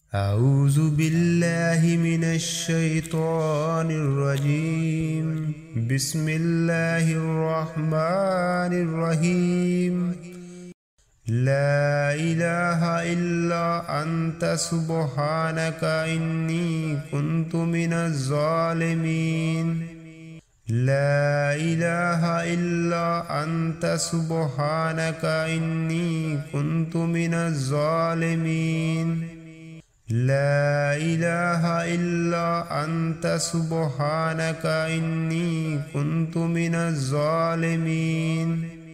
أعوذ بالله من الشيطان الرجيم. بسم الله الرحمن الرحيم. لا إله إلا أنت سبحانك إني كنت من الظالمين. لا إله إلا أنت سبحانك إني كنت من الظالمين. لا إله إلا أنت سبحانك إني كنت من الظالمين.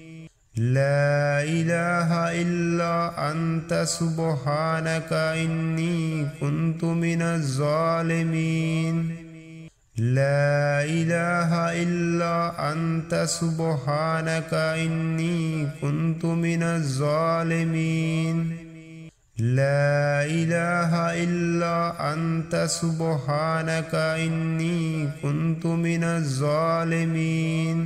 لا إله إلا أنت سبحانك إني كنت من الظالمين. لا إله إلا أنت سبحانك إني كنت من الظالمين. لا إله إلا أنت سبحانك إني كنت من الظالمين.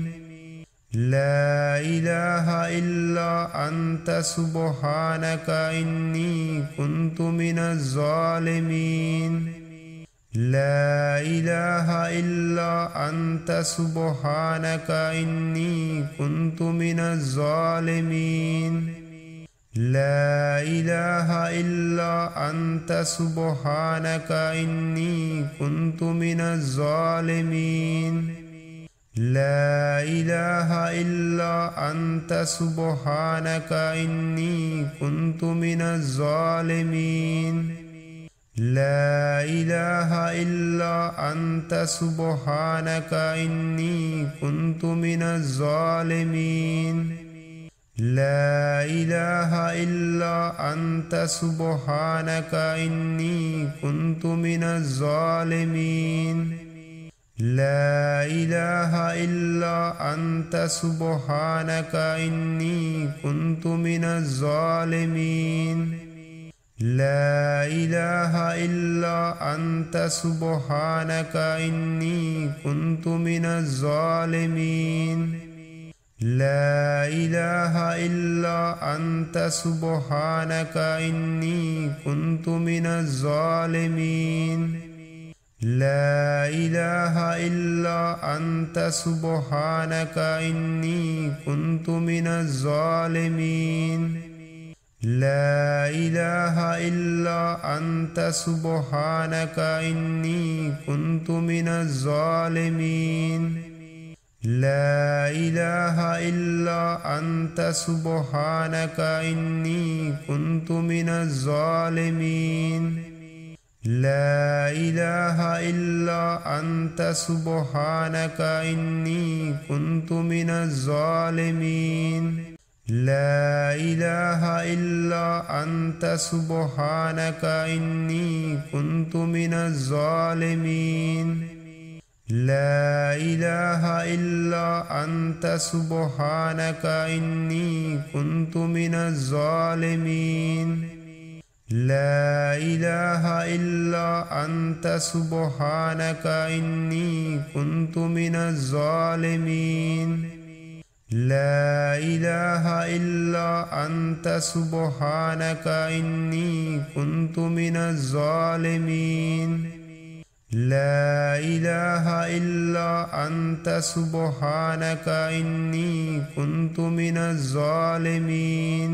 لا إله إلا أنت سبحانك إني كنت من الظالمين. لا إله إلا أنت سبحانك إني كنت من الظالمين. لا إله إلا أنت سبحانك إني كنت من الظالمين. لا إله إلا أنت سبحانك إني كنت من الظالمين. لا إله إلا أنت سبحانك إني كنت من الظالمين. لا إله إلا أنت سبحانك إني كنت من الظالمين. لا إله إلا أنت سبحانك إني كنت من الظالمين. لا إله إلا أنت سبحانك إني كنت من الظالمين. لا إله إلا أنت سبحانك إني كنت من الظالمين. لا إله إلا أنت سبحانك إني كنت من الظالمين. لا إله إلا أنت سبحانك إني كنت من الظالمين. لا إله إلا أنت سبحانك إني كنت من الظالمين. لا إله إلا أنت سبحانك إني كنت من الظالمين. لا إله إلا أنت سبحانك إني كنت من الظالمين. لا إله إلا أنت سبحانك إني كنت من الظالمين. لا إله إلا أنت سبحانك إني كنت من الظالمين. لا إله إلا أنت سبحانك إني كنت من الظالمين. لا إله إلا أنت سبحانك إني كنت من الظالمين.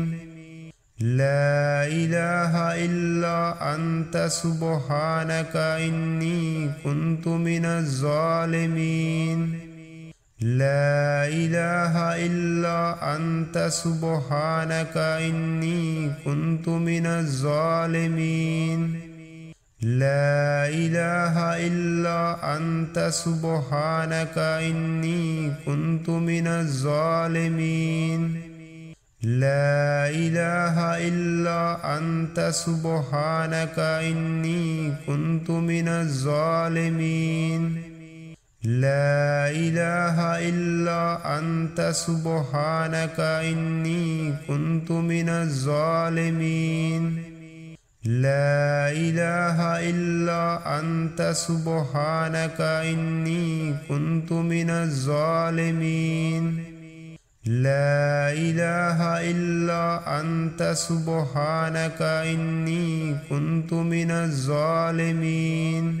لا إله إلا أنت سبحانك إني كنت من الظالمين. لا إله إلا أنت سبحانك إني كنت من الظالمين. لا إله إلا أنت سبحانك إني كنت من الظالمين. لا إله إلا أنت سبحانك إني كنت من الظالمين. لا إله إلا أنت سبحانك إني كنت من الظالمين. لا إله إلا أنت سبحانك إني كنت من الظالمين. لا إله إلا أنت سبحانك إني كنت من من الظالمين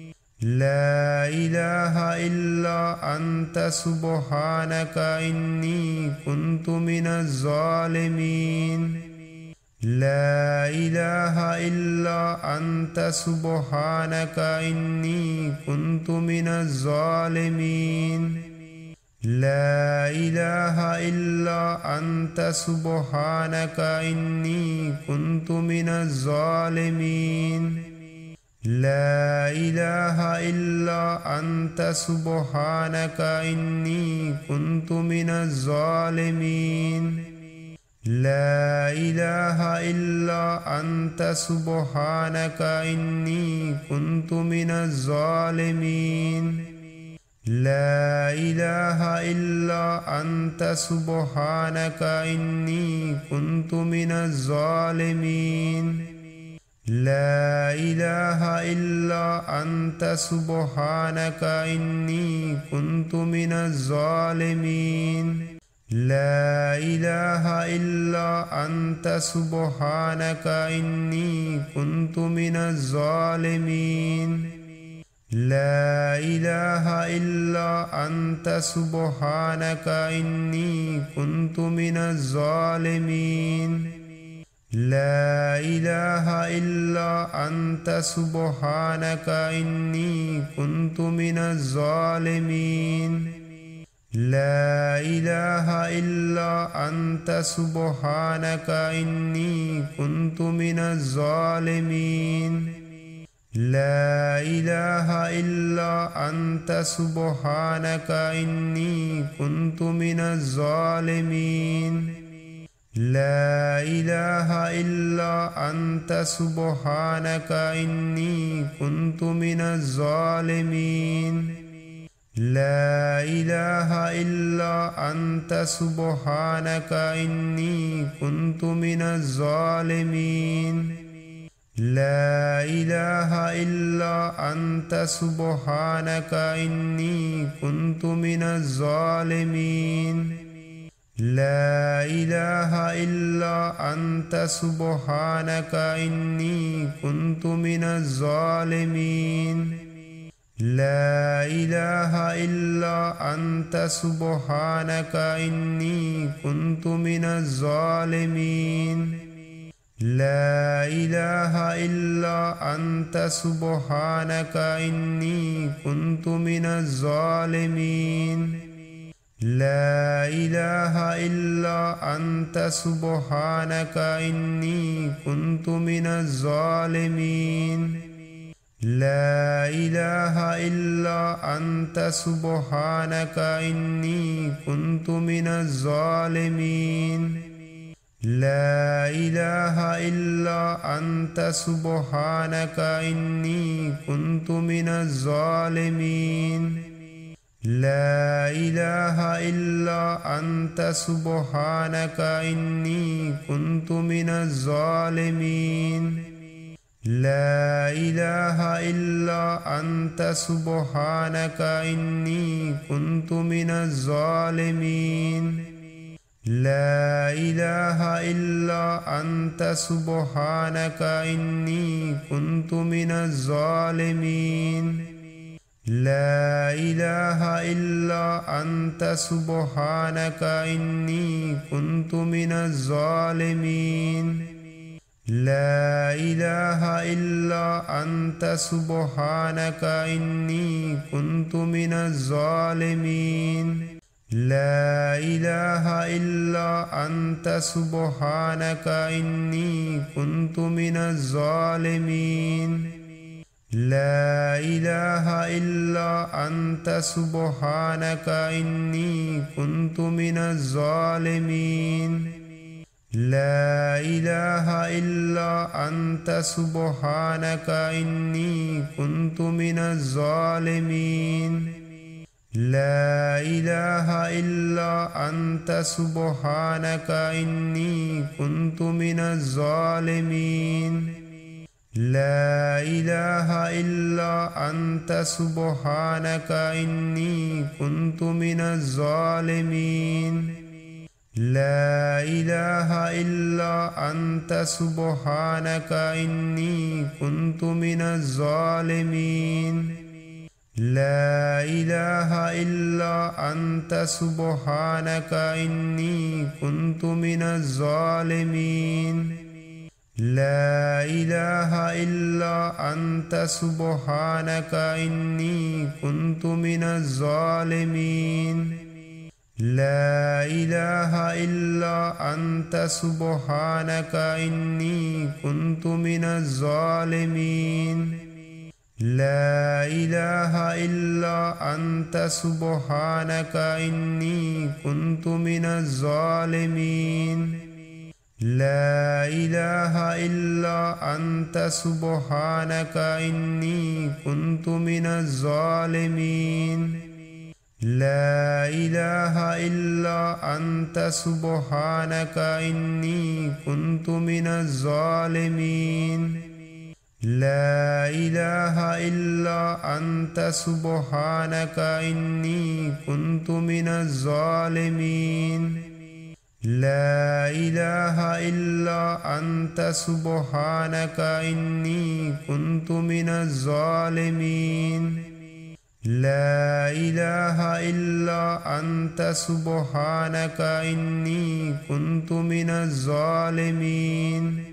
لا إله إلا أنت سبحانك إني كنت من الظالمين لا إله إلا أنت سبحانك إني كنت من الظالمين لا إله إلا أنت سبحانك إني كنت من الظالمين لا إله إلا أنت سبحانك إني كنت من الظالمين لا إله إلا أنت سبحانك إني كنت من الظالمين لا إله إلا أنت سبحانك إني كنت من الظالمين لا إله إلا أنت سبحانك إني كنت من الظالمين لا إله إلا أنت سبحانك إني كنت من الظالمين لا إله إلا أنت سبحانك إني كنت من الظالمين لا إله إلا أنت سبحانك إني كنت من الظالمين لا إله إلا أنت سبحانك إني كنت من الظالمين لا إله إلا أنت سبحانك إني كنت من الظالمين لا إله إلا أنت سبحانك إني كنت من الظالمين لا إله إلا أنت سبحانك إني كنت من الظالمين لا إله إلا أنت سبحانك إني كنت من الظالمين لا إله إلا أنت سبحانك إني كنت من الظالمين لا إله إلا أنت سبحانك إني كنت من الظالمين لا إله إلا أنت سبحانك إني كنت من الظالمين لا إله إلا أنت سبحانك إني كنت من الظالمين لا إله إلا أنت سبحانك إني كنت من الظالمين لا إله إلا أنت سبحانك إني كنت من الظالمين لا إله إلا أنت سبحانك إني كنت من الظالمين لا إله إلا أنت سبحانك إني كنت من الظالمين لا إله إلا أنت سبحانك إني كنت من الظالمين لا إله إلا أنت سبحانك إني كنت من الظالمين لا إله إلا أنت سبحانك إني كنت من الظالمين لا إله إلا أنت سبحانك إني كنت من الظالمين لا إله إلا أنت سبحانك إني كنت من الظالمين لا إله إلا أنت سبحانك إني كنت من الظالمين لا إله إلا أنت سبحانك إني كنت من الظالمين لا إله إلا أنت سبحانك إني كنت من الظالمين لا إله إلا أنت سبحانك إني كنت من الظالمين لا إله إلا أنت سبحانك إني كنت من الظالمين لا إله إلا أنت سبحانك إني كنت من الظالمين لا إله إلا أنت سبحانك إني كنت من الظالمين لا إله إلا أنت سبحانك إني كنت من الظالمين لا إله إلا أنت سبحانك إني كنت من الظالمين لا إله إلا أنت سبحانك إني كنت من الظالمين لا إله إلا أنت سبحانك إني كنت من الظالمين لا إله إلا أنت سبحانك إني كنت من الظالمين لا إله إلا أنت سبحانك إني كنت من الظالمين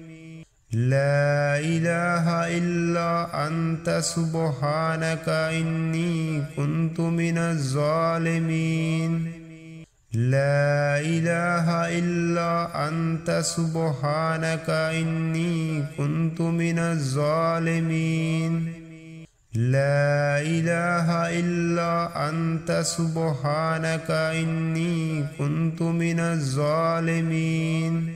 لا إله إلا أنت سبحانك إني كنت من الظالمين لا إله إلا أنت سبحانك إني كنت من الظالمين لا إله إلا أنت سبحانك إني كنت من الظالمين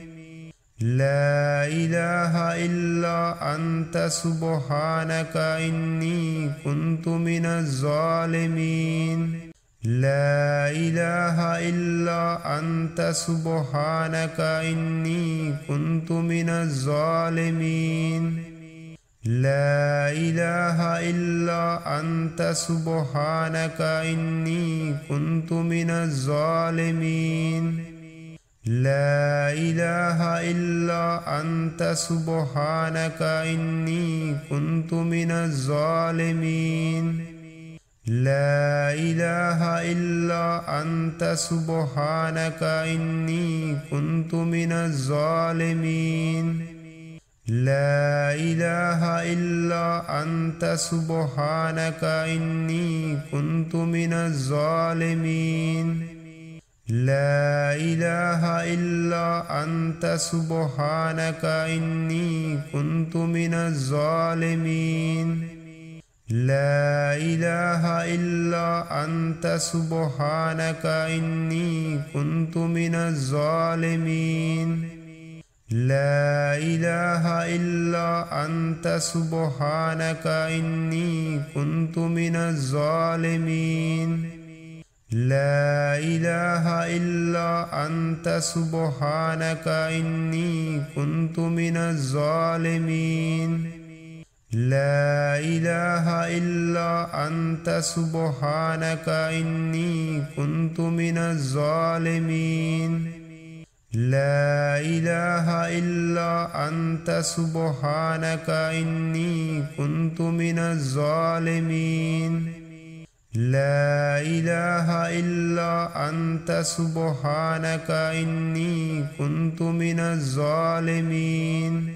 لا إله إلا أنت سبحانك إني كنت من الظالمين لا إله إلا أنت سبحانك إني كنت من الظالمين لا إله إلا أنت سبحانك إني كنت من الظالمين لا إله إلا أنت سبحانك إني كنت من الظالمين لا إله إلا أنت سبحانك إني كنت من الظالمين لا إله إلا أنت سبحانك إني كنت من الظالمين لا إله إلا أنت سبحانك إني كنت من الظالمين لا إله إلا أنت سبحانك إني كنت من الظالمين لا إله إلا أنت سبحانك إني كنت من الظالمين لا إله إلا أنت سبحانك إني كنت من الظالمين لا إله إلا أنت سبحانك إني كنت من الظالمين لا إله إلا أنت سبحانك إني كنت من الظالمين لا إله إلا أنت سبحانك إني كنت من الظالمين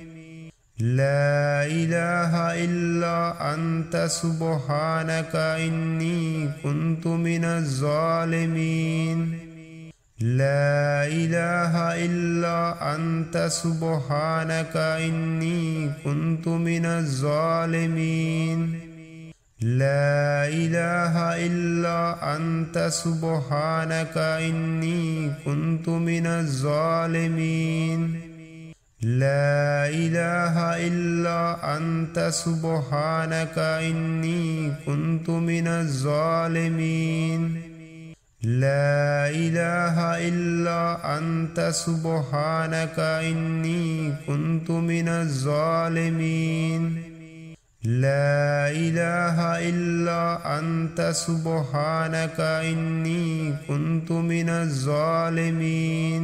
لا إله إلا أنت سبحانك إني كنت من الظالمين لا إله إلا أنت سبحانك إني كنت من الظالمين لا إله إلا أنت سبحانك إني كنت من الظالمين لا إله إلا أنت سبحانك إني كنت من الظالمين لا إله إلا أنت سبحانك إني كنت من الظالمين لا إله إلا أنت سبحانك إني كنت من الظالمين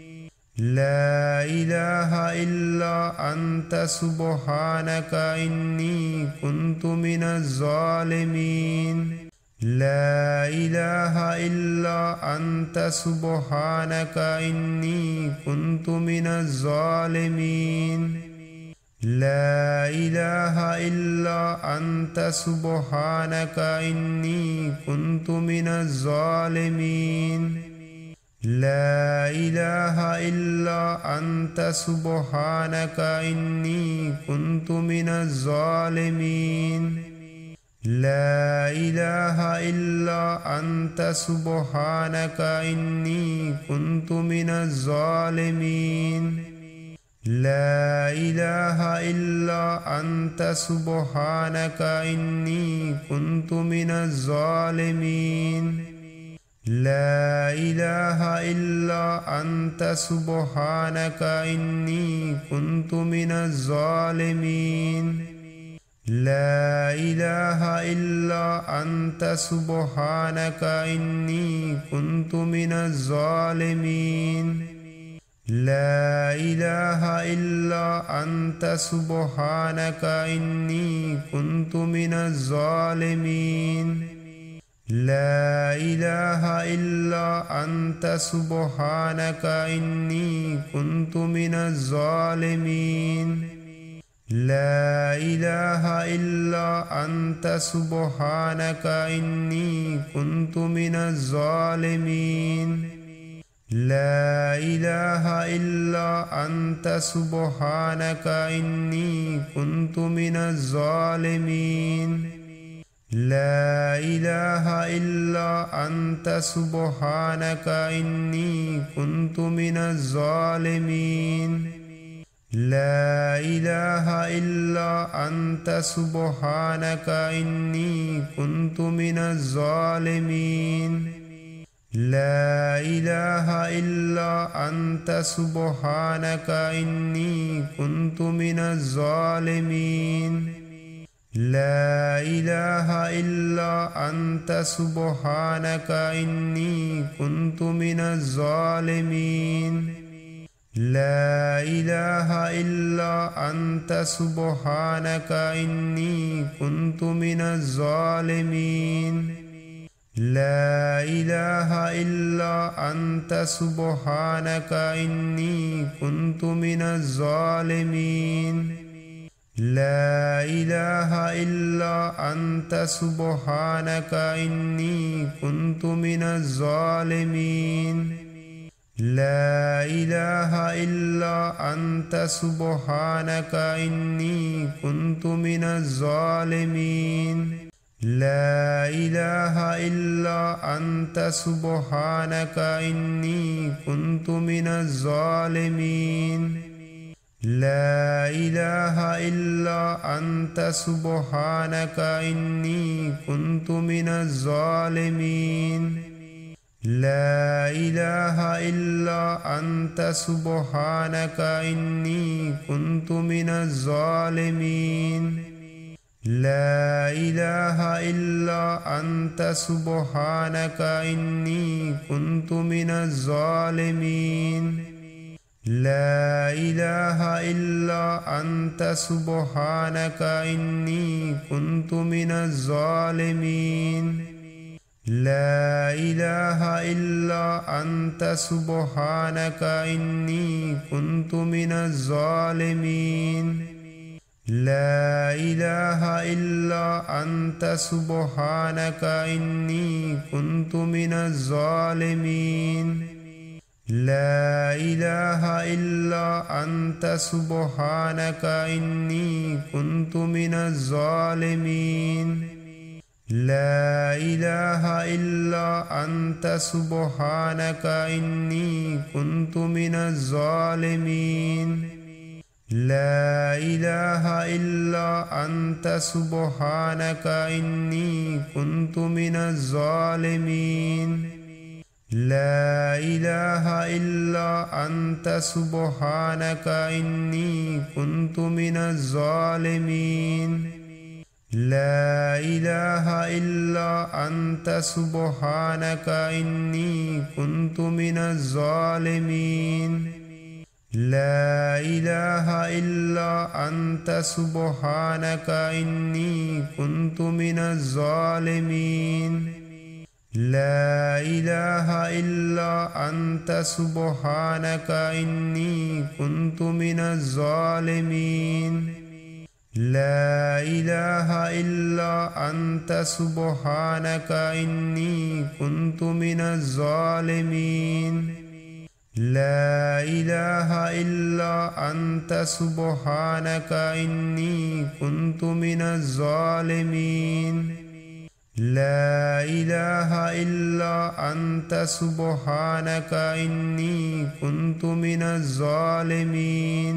لا إله إلا أنت سبحانك إني كنت من الظالمين لا إله إلا أنت سبحانك إني كنت من الظالمين لا إله إلا أنت سبحانك إني كنت من الظالمين لا إله إلا أنت سبحانك إني كنت من الظالمين لا إله إلا أنت سبحانك إني كنت من الظالمين لا إله إلا أنت سبحانك إني كنت من الظالمين لا إله إلا أنت سبحانك إني كنت من الظالمين لا إله إلا أنت سبحانك إني كنت من الظالمين لا إله إلا أنت سبحانك إني كنت من الظالمين لا إله إلا أنت سبحانك إني كنت من الظالمين لا إله إلا أنت سبحانك إني كنت من الظالمين لا إله إلا أنت سبحانك إني كنت من الظالمين لا إله إلا أنت سبحانك إني كنت من الظالمين لا إله إلا أنت سبحانك إني كنت من الظالمين لا إله إلا أنت سبحانك إني كنت من الظالمين لا إله إلا أنت سبحانك إني كنت من الظالمين لا إله إلا أنت سبحانك إني كنت من الظالمين لا إله إلا أنت سبحانك إني كنت من الظالمين لا إله إلا أنت سبحانك إني كنت من الظالمين لا إله إلا أنت سبحانك إني كنت من الظالمين لا إله إلا أنت سبحانك إني كنت من الظالمين لا إله إلا أنت سبحانك إني كنت من الظالمين لا إله إلا أنت سبحانك إني كنت من الظالمين لا إله إلا أنت سبحانك إني كنت من الظالمين لا إله إلا أنت سبحانك إني كنت من الظالمين لا إله إلا أنت سبحانك إني كنت من الظالمين لا إله إلا أنت سبحانك إني كنت من الظالمين لا إله إلا أنت سبحانك إني كنت من الظالمين لا إله إلا أنت سبحانك إني كنت من الظالمين لا إله إلا أنت سبحانك إني كنت من الظالمين لا إله إلا أنت سبحانك إني كنت من الظالمين لا إله إلا أنت سبحانك إني كنت من الظالمين لا إله إلا أنت سبحانك إني كنت من الظالمين لا إله إلا أنت سبحانك إني كنت من الظالمين لا إله إلا أنت سبحانك إني كنت من الظالمين لا إله إلا أنت سبحانك إني كنت من الظالمين لا إله إلا أنت سبحانك إني كنت من الظالمين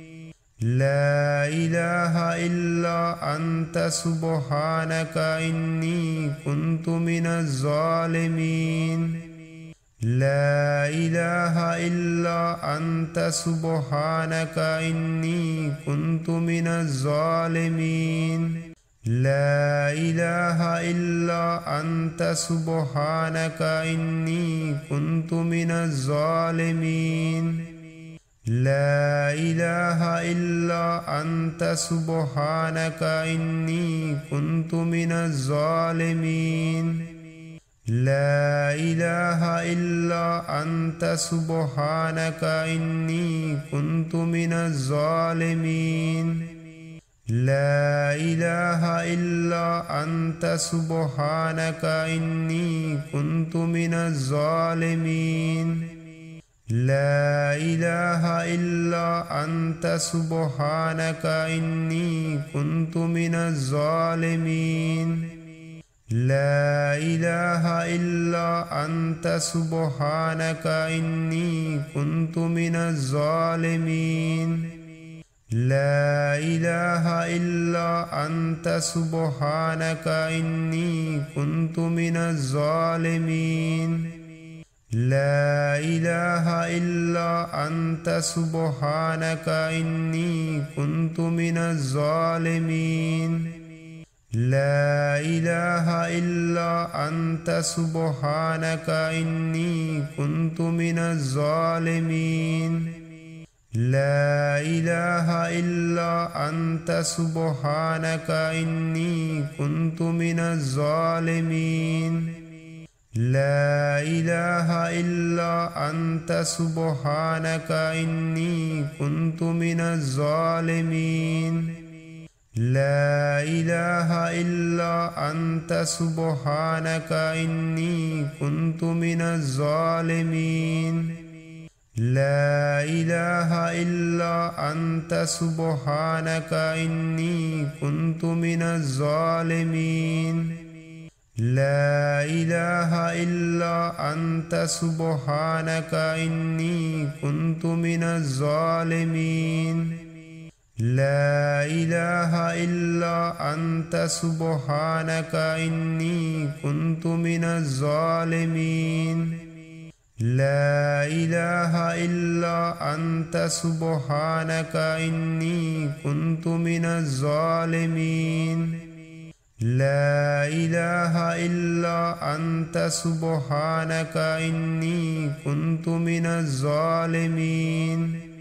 لا إله إلا أنت سبحانك إني كنت من الظالمين لا إله إلا أنت سبحانك إني كنت من الظالمين لا إله إلا أنت سبحانك إني كنت من الظالمين لا إله إلا أنت سبحانك إني كنت من الظالمين لا إله إلا أنت سبحانك إني كنت من الظالمين لا إله إلا أنت سبحانك إني كنت من الظالمين لا إله إلا أنت سبحانك إني كنت من الظالمين لا إله إلا أنت سبحانك إني كنت من الظالمين لا إله إلا أنت سبحانك إني كنت من الظالمين لا إله إلا أنت سبحانك إني كنت من الظالمين لا إله إلا أنت سبحانك إني كنت من الظالمين لا إله إلا أنت سبحانك إني كنت من الظالمين لا إله إلا أنت سبحانك إني كنت من الظالمين لا إله إلا أنت سبحانك إني كنت من الظالمين لا إله إلا أنت سبحانك إني كنت من الظالمين لا إله إلا أنت سبحانك إني كنت من الظالمين لا إله إلا أنت سبحانك إني كنت من الظالمين لا إله إلا أنت سبحانك إني كنت من الظالمين لا إله إلا أنت سبحانك إني كنت من الظالمين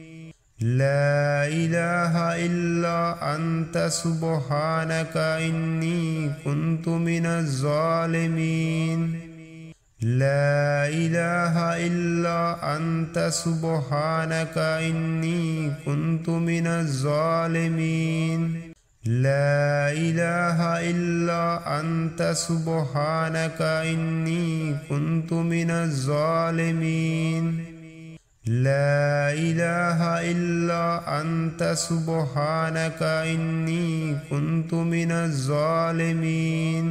لا إله إلا أنت سبحانك إني كنت من الظالمين لا إله إلا أنت سبحانك إني كنت من الظالمين لا إله إلا أنت سبحانك إني كنت من الظالمين لا إله إلا أنت سبحانك إني كنت من الظالمين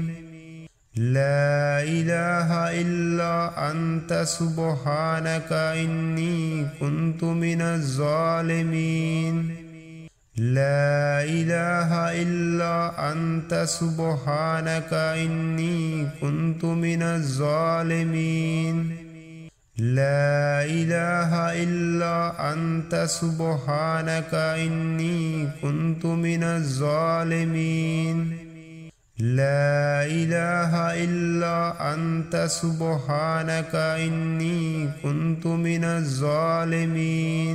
لا إله إلا أنت سبحانك إني كنت من الظالمين لا إله إلا أنت سبحانك إني كنت من الظالمين لا إله إلا أنت سبحانك إني كنت من الظالمين لا إله إلا أنت سبحانك إني كنت من الظالمين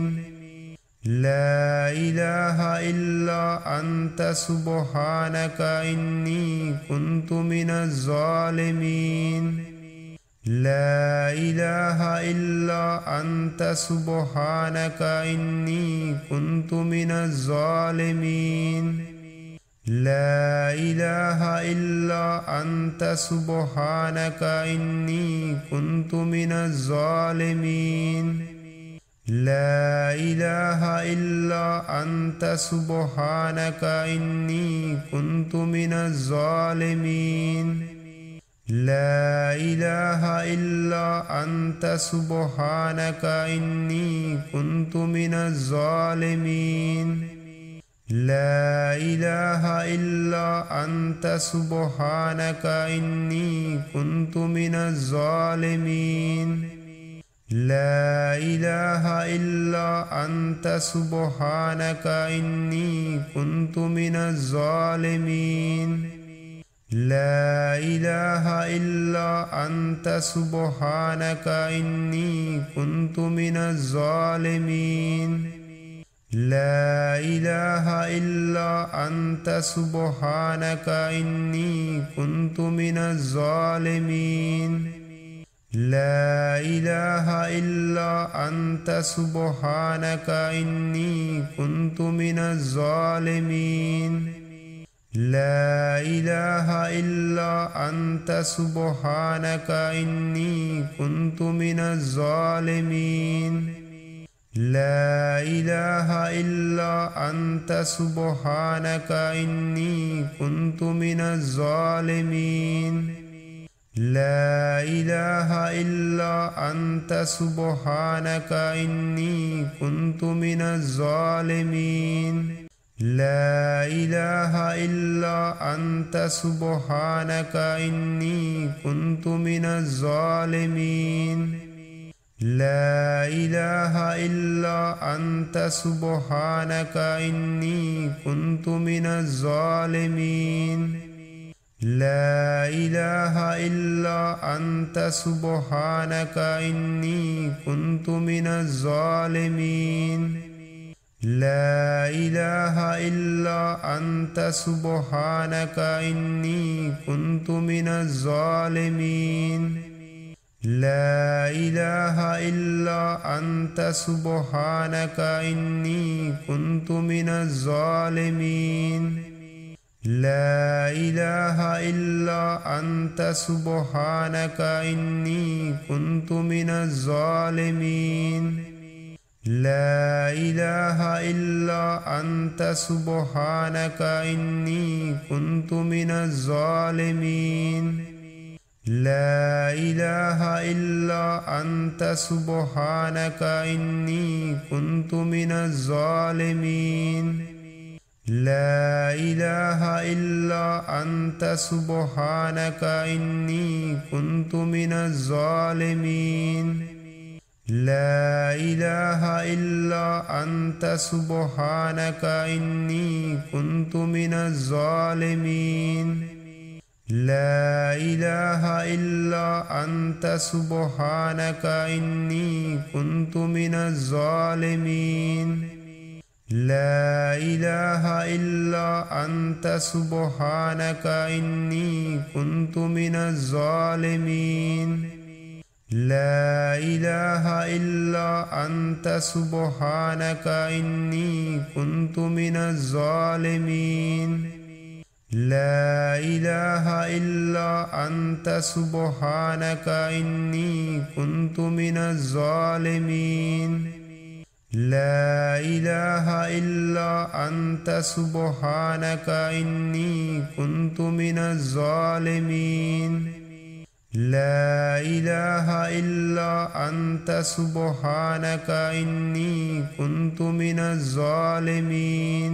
لا إله إلا أنت سبحانك إني كنت من الظالمين لا إله إلا أنت سبحانك إني كنت من الظالمين لا إله إلا أنت سبحانك إني كنت من الظالمين لا إله إلا أنت سبحانك إني كنت من الظالمين لا إله إلا أنت سبحانك إني كنت من الظالمين لا إله إلا أنت سبحانك إني كنت من الظالمين لا إله إلا أنت سبحانك إني كنت من الظالمين لا إله إلا أنت سبحانك إني كنت من الظالمين لا إله إلا أنت سبحانك إني كنت من الظالمين لا إله إلا أنت سبحانك إني كنت من الظالمين لا إله إلا أنت سبحانك إني كنت من الظالمين لا إله إلا أنت سبحانك إني كنت من الظالمين لا إله إلا أنت سبحانك إني كنت من الظالمين لا إله إلا أنت سبحانك إني كنت من الظالمين لا إله إلا أنت سبحانك إني كنت من الظالمين لا إله إلا أنت سبحانك إني كنت من الظالمين لا إله إلا أنت سبحانك إني كنت من الظالمين لا إله إلا أنت سبحانك إني كنت من الظالمين لا إله إلا أنت سبحانك إني كنت من الظالمين لا إله إلا أنت سبحانك إني كنت من الظالمين لا إله إلا أنت سبحانك إني كنت من الظالمين لا إله إلا أنت سبحانك إني كنت من الظالمين لا إله إلا أنت سبحانك إني كنت من الظالمين لا إله إلا أنت سبحانك إني كنت من الظالمين لا إله إلا أنت سبحانك إني كنت من الظالمين لا إله إلا أنت سبحانك إني كنت من الظالمين لا إله إلا أنت سبحانك إني كنت من الظالمين لا إله إلا أنت سبحانك إني كنت من الظالمين لا إله إلا أنت سبحانك إني كنت من الظالمين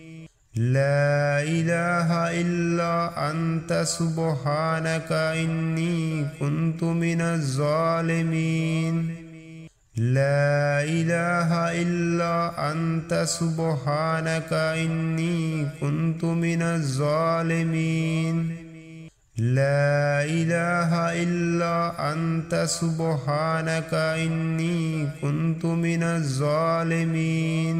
لا إله إلا أنت سبحانك إني كنت من الظالمين لا إله إلا أنت سبحانك إني كنت من الظالمين لا إله إلا أنت سبحانك إني كنت من الظالمين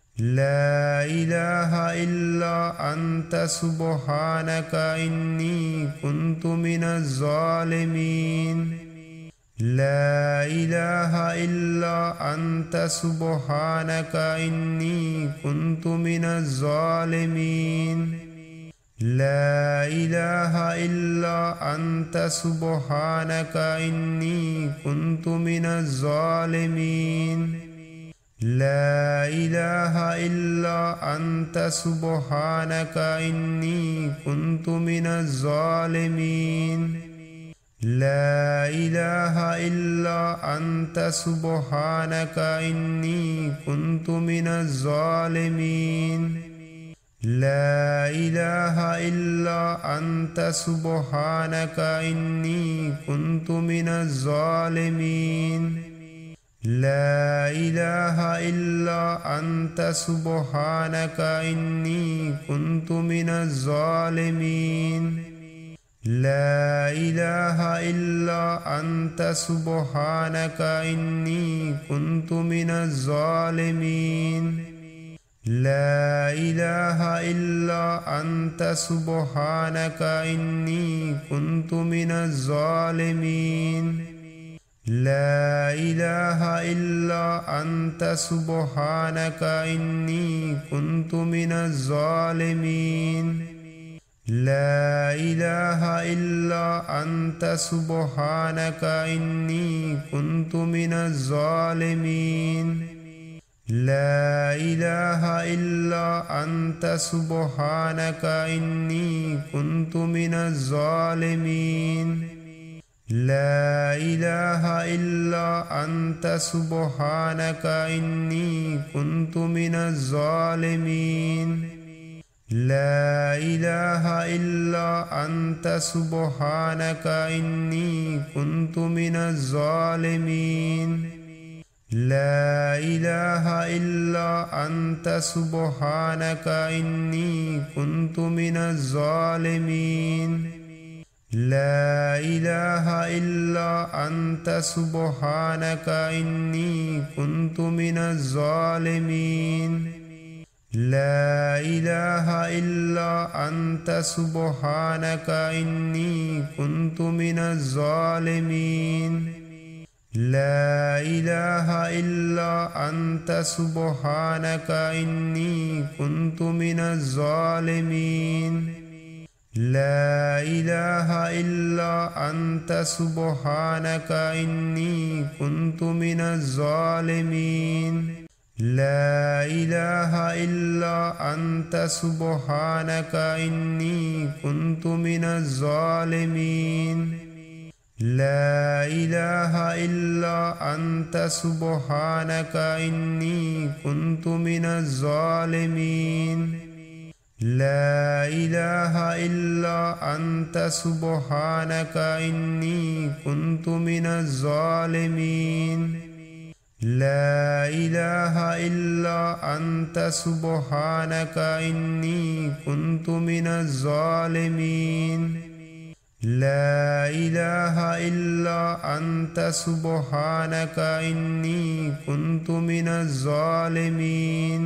لا إله إلا أنت سبحانك إني كنت من الظالمين لا إله إلا أنت سبحانك إني كنت من الظالمين لا إله إلا أنت سبحانك إني كنت من الظالمين لا إله إلا أنت سبحانك إني كنت من الظالمين لا إله إلا أنت سبحانك إني كنت من الظالمين لا إله إلا أنت سبحانك إني كنت من الظالمين لا إله إلا أنت سبحانك إني كنت من الظالمين لا إله إلا أنت سبحانك إني كنت من الظالمين لا إله إلا أنت سبحانك إني كنت من الظالمين لا إله إلا أنت سبحانك إني كنت من الظالمين لا إله إلا أنت سبحانك إني كنت من الظالمين لا إله إلا أنت سبحانك إني كنت من الظالمين لا إله إلا أنت سبحانك إني كنت من الظالمين لا إله إلا أنت سبحانك إني كنت من الظالمين لا إله إلا أنت سبحانك إني كنت من الظالمين لا إله إلا أنت سبحانك إني كنت من الظالمين لا إله إلا أنت سبحانك إني كنت من الظالمين لا إله إلا أنت سبحانك إني كنت من الظالمين لا إله إلا أنت سبحانك إني كنت من الظالمين لا إله إلا أنت سبحانك إني كنت من الظالمين لا إله إلا أنت سبحانك إني كنت من الظالمين لا إله إلا أنت سبحانك إني كنت من الظالمين لا إله إلا أنت سبحانك إني كنت من الظالمين لا إله إلا أنت سبحانك إني كنت من الظالمين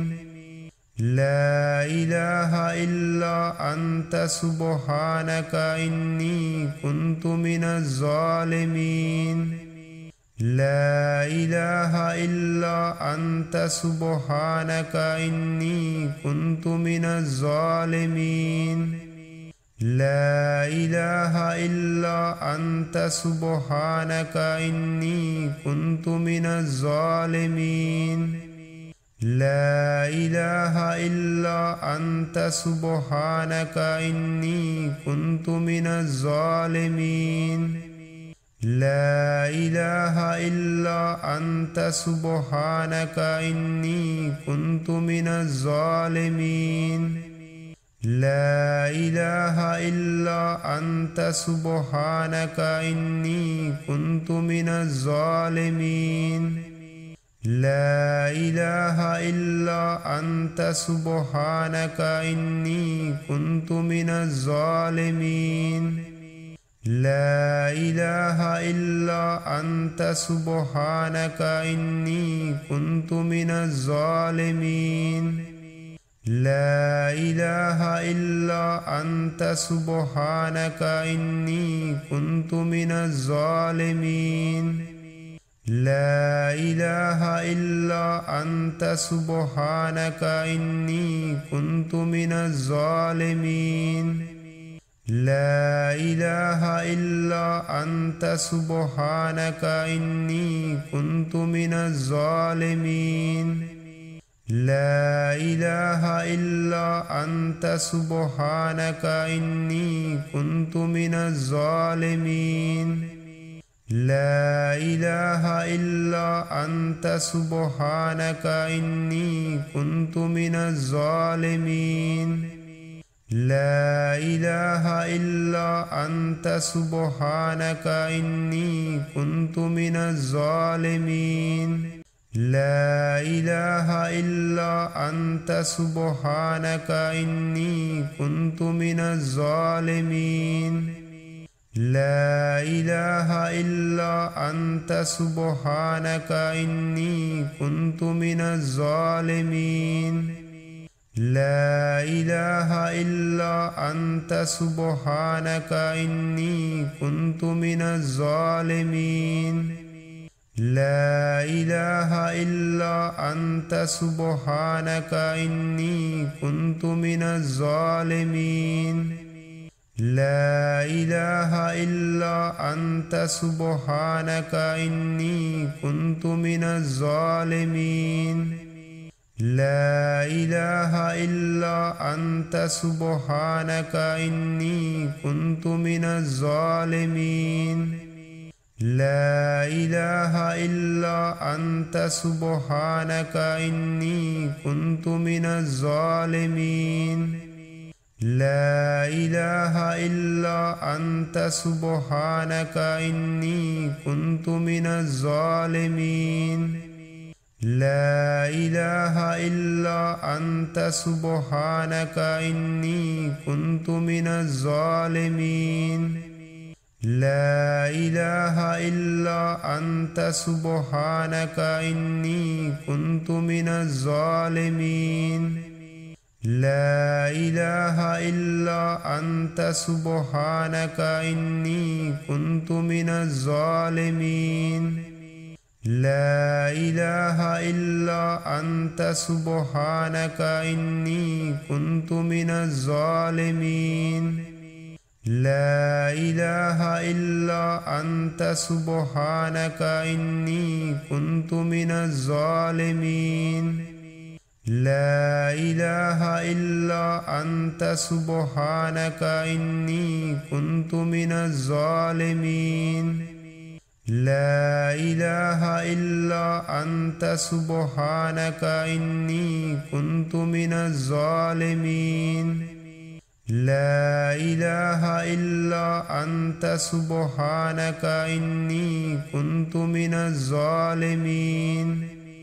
لا إله إلا أنت سبحانك إني كنت من الظالمين لا إله إلا أنت سبحانك إني كنت من الظالمين لا إله إلا أنت سبحانك إني كنت من الظالمين لا إله إلا أنت سبحانك إني كنت من الظالمين لا إله إلا أنت سبحانك إني كنت من الظالمين لا إله إلا أنت سبحانك إني كنت من الظالمين لا إله إلا أنت سبحانك إني كنت من الظالمين لا إله إلا أنت سبحانك إني كنت من الظالمين لا إله إلا أنت سبحانك إني كنت من الظالمين لا إله إلا أنت سبحانك إني كنت من الظالمين لا إله إلا أنت سبحانك إني كنت من الظالمين لا إله إلا أنت سبحانك إني كنت من الظالمين لا إله إلا أنت سبحانك إني كنت من الظالمين لا إله إلا أنت سبحانك إني كنت من الظالمين لا إله إلا أنت سبحانك إني كنت من الظالمين لا إله إلا أنت سبحانك إني كنت من الظالمين لا إله إلا أنت سبحانك إني كنت من الظالمين لا إله إلا أنت سبحانك إني كنت من الظالمين لا إله إلا أنت سبحانك إني كنت من الظالمين لا إله إلا أنت سبحانك إني كنت من الظالمين لا إله إلا أنت سبحانك إني كنت من الظالمين لا إله إلا أنت سبحانك إني كنت من الظالمين لا إله إلا أنت سبحانك إني كنت من الظالمين لا إله إلا أنت سبحانك إني كنت من الظالمين لا إله إلا أنت سبحانك إني كنت من الظالمين لا إله إلا أنت سبحانك إني كنت من الظالمين لا إله إلا أنت سبحانك إني كنت من الظالمين لا إله إلا أنت سبحانك إني كنت من الظالمين لا إله إلا أنت سبحانك إني كنت من الظالمين لا إله إلا أنت سبحانك إني كنت من الظالمين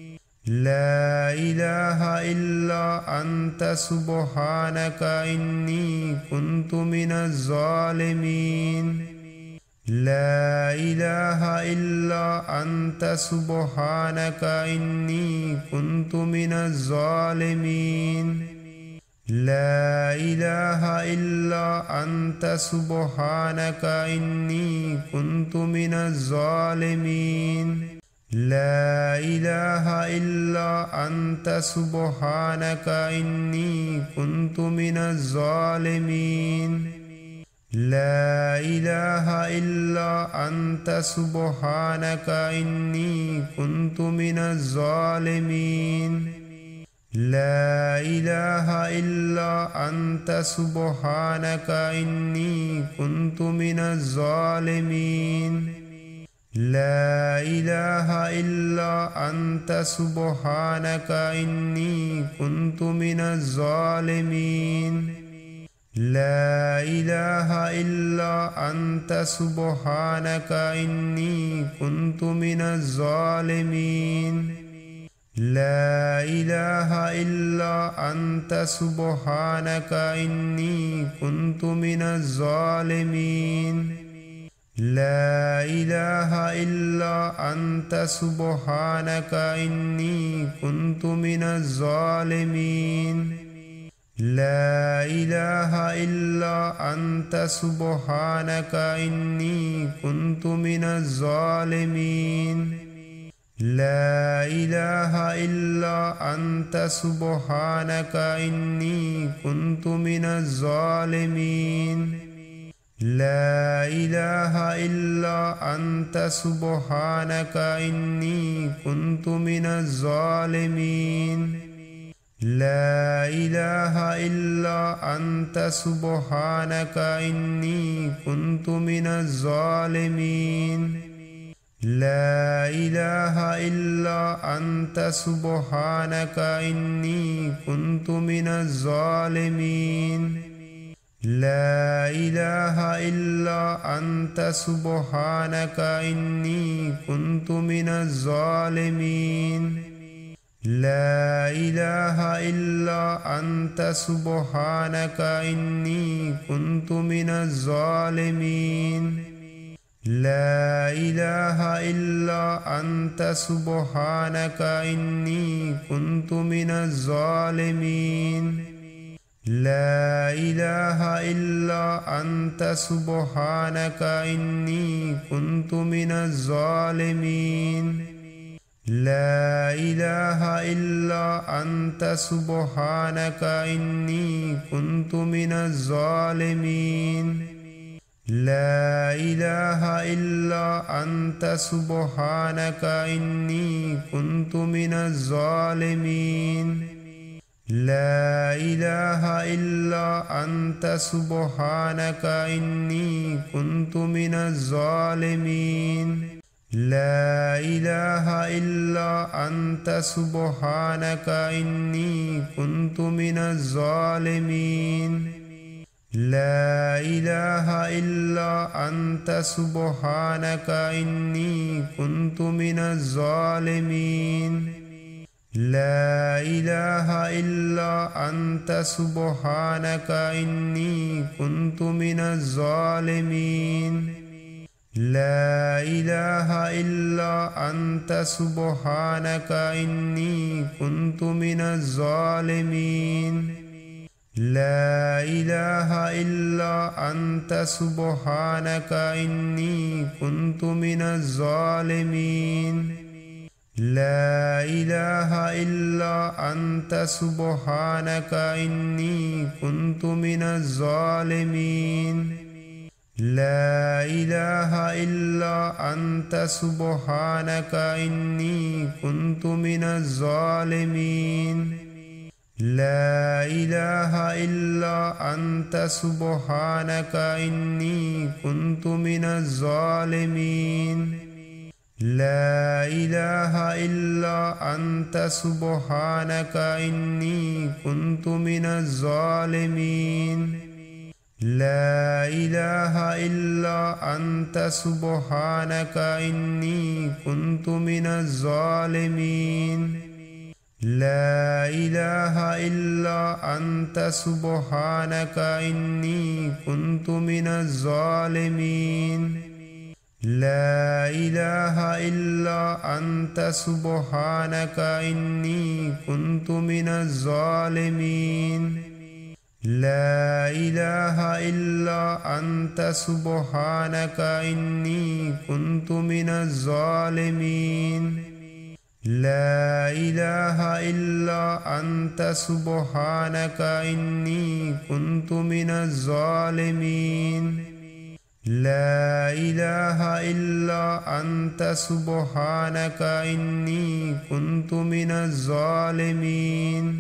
لا إله إلا أنت سبحانك إني كنت من الظالمين لا إله إلا أنت سبحانك إني كنت من الظالمين لا إله إلا أنت سبحانك إني كنت من الظالمين لا إله إلا أنت سبحانك إني كنت من الظالمين لا إله إلا أنت سبحانك إني كنت من الظالمين لا إله إلا أنت سبحانك إني كنت من الظالمين لا إله إلا أنت سبحانك إني كنت من الظالمين لا إله إلا أنت سبحانك إني كنت من الظالمين لا إله إلا أنت سبحانك إني كنت من الظالمين لا إله إلا أنت سبحانك إني كنت من الظالمين لا إله إلا أنت سبحانك إني كنت من الظالمين لا إله إلا أنت سبحانك إني كنت من الظالمين لا إله إلا أنت سبحانك إني كنت من الظالمين لا إله إلا أنت سبحانك إني كنت من الظالمين لا إله إلا أنت سبحانك إني كنت من الظالمين لا إله إلا أنت سبحانك إني كنت من الظالمين لا إله إلا أنت سبحانك إني كنت من الظالمين لا إله إلا أنت سبحانك إني كنت من الظالمين لا إله إلا أنت سبحانك إني كنت من الظالمين لا إله إلا أنت سبحانك إني كنت من الظالمين لا إله إلا أنت سبحانك إني كنت من الظالمين لا إله إلا أنت سبحانك إني كنت من الظالمين لا إله إلا أنت سبحانك إني كنت من الظالمين لا إله إلا أنت سبحانك إني كنت من الظالمين لا إله إلا أنت سبحانك إني كنت من الظالمين لا إله إلا أنت سبحانك إني كنت من الظالمين لا إله إلا أنت سبحانك إني كنت من الظالمين لا إله إلا أنت سبحانك إني كنت من الظالمين لا إله إلا أنت سبحانك إني كنت من الظالمين لا إله إلا أنت سبحانك إني كنت من الظالمين لا إله إلا أنت سبحانك إني كنت من الظالمين لا إله إلا أنت سبحانك إني كنت من الظالمين لا إله إلا أنت سبحانك إني كنت من الظالمين لا إله إلا أنت سبحانك إني كنت من الظالمين لا إله إلا أنت سبحانك إني كنت من الظالمين لا إله إلا أنت سبحانك إني كنت من الظالمين لا إله إلا أنت سبحانك إني كنت من الظالمين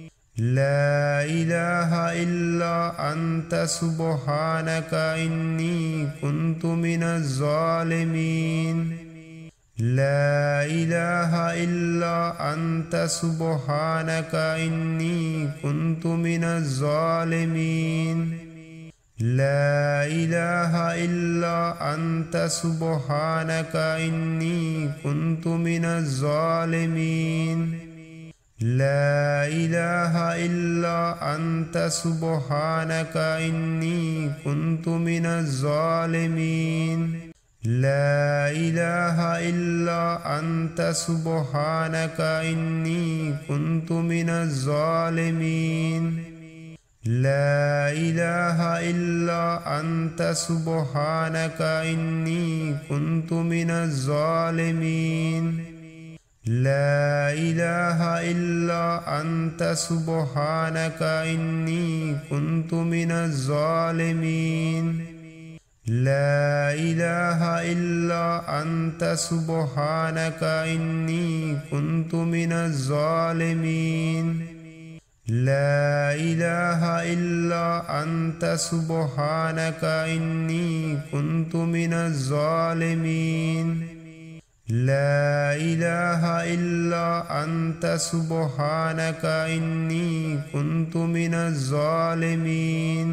لا إله إلا أنت سبحانك إني كنت من الظالمين لا إله إلا أنت سبحانك إني كنت من الظالمين لا إله إلا أنت سبحانك إني كنت من الظالمين لا إله إلا أنت سبحانك إني كنت من الظالمين لا إله إلا أنت سبحانك إني كنت من الظالمين لا إله إلا أنت سبحانك إني كنت من الظالمين لا إله إلا أنت سبحانك إني كنت من الظالمين لا إله إلا أنت سبحانك إني كنت من الظالمين لا إله إلا أنت سبحانك إني كنت من الظالمين لا إله إلا أنت سبحانك إني كنت من الظالمين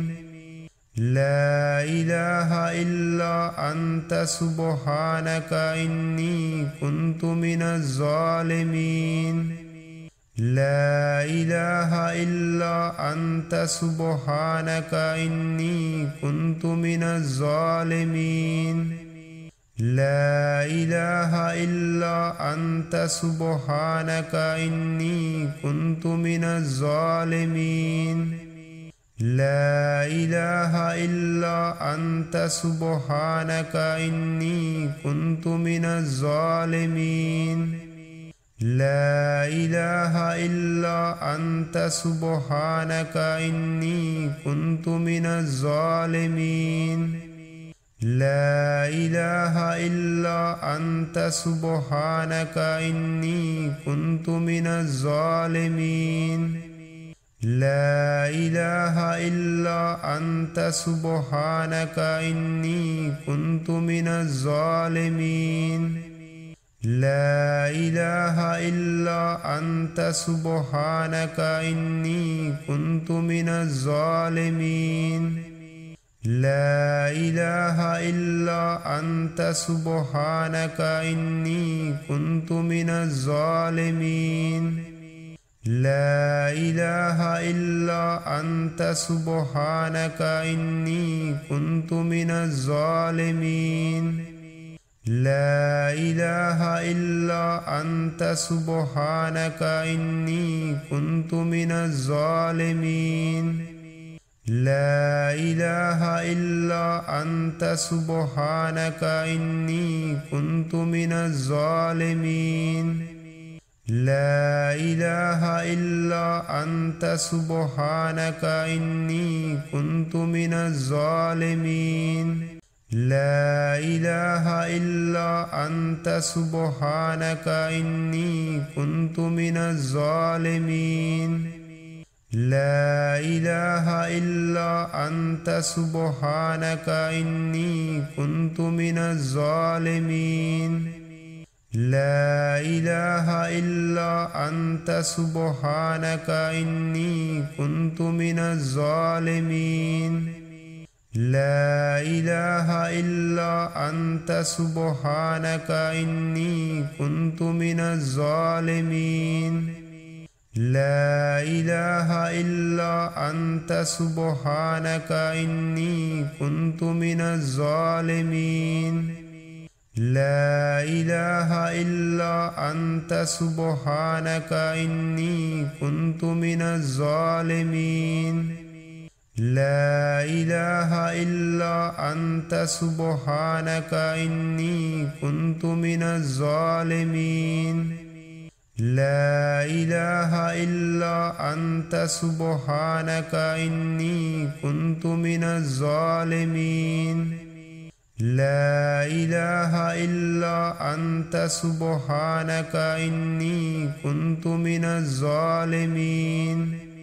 لا إله إلا أنت سبحانك إني كنت من الظالمين لا إله إلا أنت سبحانك إني كنت من الظالمين لا إله إلا أنت سبحانك إني كنت من الظالمين لا إله إلا أنت سبحانك إني كنت من الظالمين لا إله إلا أنت سبحانك إني كنت من الظالمين لا إله إلا أنت سبحانك إني كنت من الظالمين لا إله إلا أنت سبحانك إني كنت من الظالمين لا إله إلا أنت سبحانك إني كنت من الظالمين لا إله إلا أنت سبحانك إني كنت من الظالمين لا إله إلا أنت سبحانك إني كنت من الظالمين لا إله إلا أنت سبحانك إني كنت من الظالمين لا إله إلا أنت سبحانك إني كنت من الظالمين لا إله إلا أنت سبحانك إني كنت من الظالمين لا إله إلا أنت سبحانك إني كنت من الظالمين لا إله إلا أنت سبحانك إني كنت من الظالمين لا إله إلا أنت سبحانك إني كنت من الظالمين لا إله إلا أنت سبحانك إني كنت من الظالمين لا إله إلا أنت سبحانك إني كنت من الظالمين لا إله إلا أنت سبحانك إني كنت من الظالمين لا إله إلا أنت سبحانك إني كنت من الظالمين لا إله إلا أنت سبحانك إني كنت من الظالمين لا إله إلا أنت سبحانك إني كنت من الظالمين